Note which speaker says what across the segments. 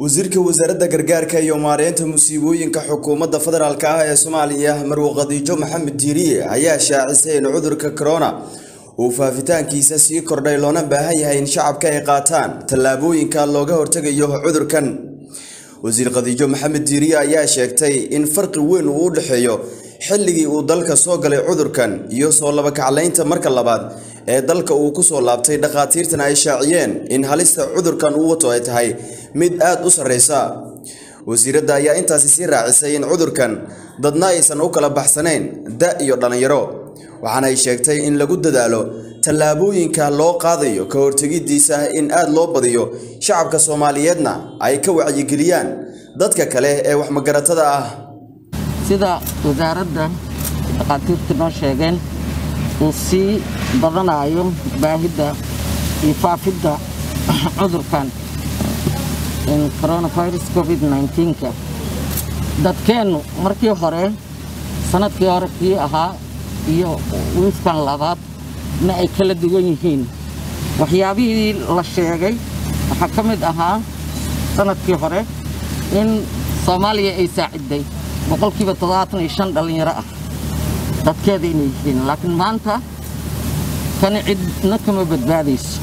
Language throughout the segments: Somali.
Speaker 1: wasiirka wasaaradda gargaarka iyo maareynta musiibooyinka xukuumadda federaalka ah ee Soomaaliya Marwo Khadiijo Maxamed Diiriye ayaa shaacisay in cudurka corona uu faafitaankiisa sii kordhay loona baahan yahay in shacabka ay qaataan tallaabooyinka looga hortagayo cudurkan. wasiir Khadiijo Maxamed Diiriye ayaa sheegtay in farqi weyn uu u dhaxeeyo xilligii uu dalka soo galay cudurkan iyo soo laba kacleynta marka labaad ee dalka uu ku soo laabtay dhaqaatiirtana ay shaaciyeen in halista cudurkan uu wato ay tahay mid aad u sareysa. wasiiradda ayaa intaasi sii raacisay in cudurkan dadna aysan u kala baxsanayn da iyo dhalinyaro, waxaana ay sheegtay in lagu dadaalo tallaabooyinka loo qaadayo ka hortagidiisa in aad loo badiyo shacabka Soomaaliyeedna ay ka wacyigeliyaan dadka kale ee wax magaratada ah.
Speaker 2: sida wasaaradda dhaqaatiirta noo sheegeen uu sii badanayo baahida iyo faafidda cudurkan coronavirus COVID-19 dadkeenu markii hore sanadkii hore kii ahaa iyo wiifkan labaad na ay kala duwan yihiin. waxyaabihii la sheegay waxaa ka mid ahaa sanadkii hore in Soomaaliya ay saaciday boqolkiiba 75 dhalinyaro ah dadkeeda inay yihiin, laakiin maanta kan cidna kama badbaadayso.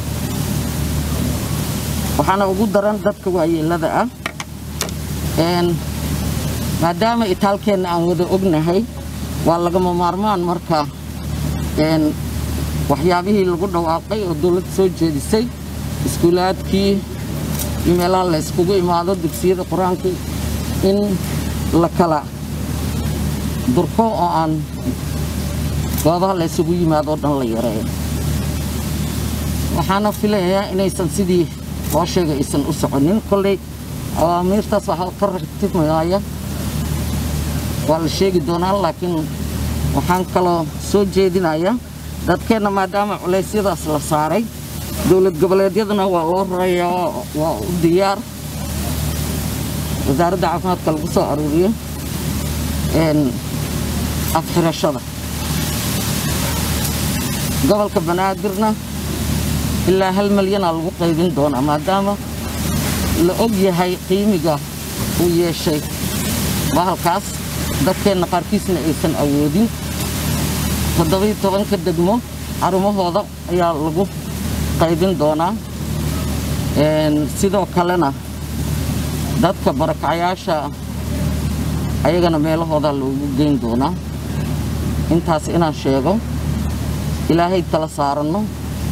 Speaker 2: waxaana ugu daran dadka waayeelada ah maadaama itaalkeena aan wada ognahay waa lagama maarmaan marka waxyaabihii lagu dhawaaqay oo dawladda soo jeedisay iskuulaadkii meelaha la iskugu imaado dugsiyada quraanka in la kala durko oo aan goobaha la isugu yimaado dhan la yareeyo. waxaana filayaa inaysan sidii loo sheegay aysan u soconin. kolley awaamirtaas waxaa ka ratibmaya waa la sheegi doonaa, laakiin waxaan kaloo soo jeedinayaa dadkeena maadaama culeysyadaas la saaray dawlad goboleedyadana waa loo rayaa waa u diyaar. wasaaradda caafimaadka lagu soo aruuriyo afxirashada gobolka Banaadirna ilaa 1 milyan lagu qaybin doonaa maadaama la og yahay qiimiga uu yeeshay bahalkaas dadkeena qaarkiisna aysan awoodin. 17 degmo xarumahooda ayaa lagu qaybin doonaa. sidoo kalena dadka barakacayaasha ayagana meelahooda loogu geyn doonaa. intaas inaan sheego ilaahay tala saarano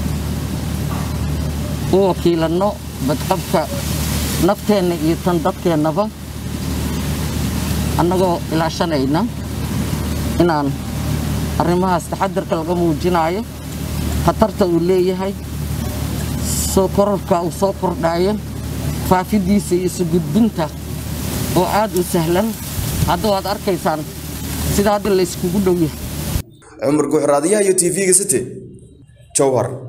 Speaker 2: oo wakiilano badqabka nafteena iyo tan dadkeenaba annagoo ilaashanayna inaan arrimahaas taxadarka laga muujinayo khatarta uu leeyahay soo kororka uu soo kordhayo faafidiisa iyo isu gudbinta oo aad u sahlan. hadda waad arkaysaan sida hadda la iskugu dhow yahay.
Speaker 1: Umar Guhraadiyaha iyo TV-ga City Jowhar.